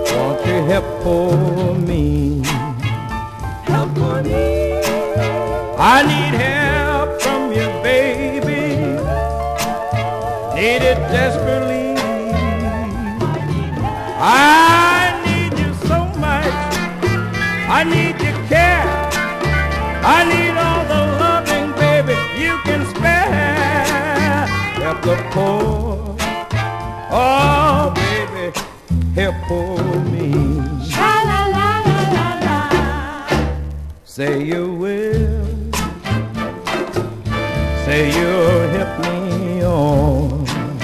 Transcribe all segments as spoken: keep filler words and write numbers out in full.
Won't you help for me? Help for me. I need help from you, baby. Need it desperately. I need you so much. I need your care. I need all the loving, baby, you can spare. Help the poor. Oh, baby, help for me. Say you will. Say you'll help me on.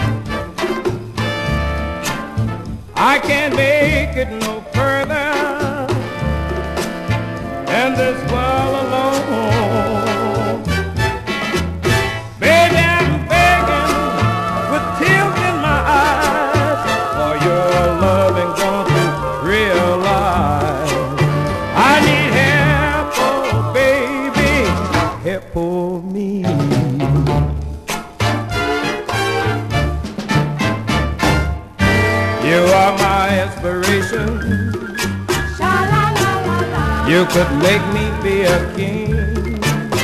I can't make it no further in this world alone. Baby, I'm begging with tears in my eyes for your loving gone to realize. I need help, oh baby, help for me. You are my inspiration. You could make me be a king.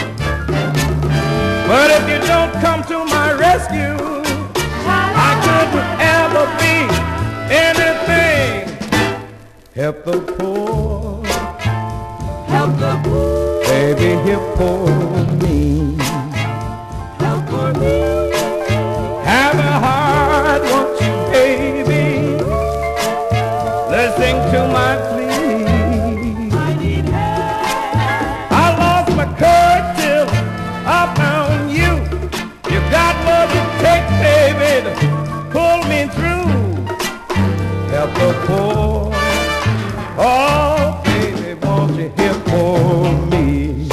But if you don't come to my rescue, I couldn't ever be anything. Help the poor. Help the poor. Baby, help for me. Help for me. Have a heart, won't you, baby? Listen to my plea. I need help. I lost my courage till I found you. You got what it takes, baby, to pull me through. Help the poor. Oh, baby, won't you help for me?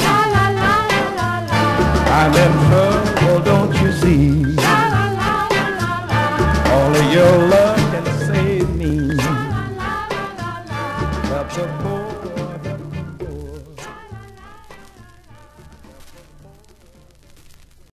I'm in trouble, don't you see? Only your love can save me. Help the poor.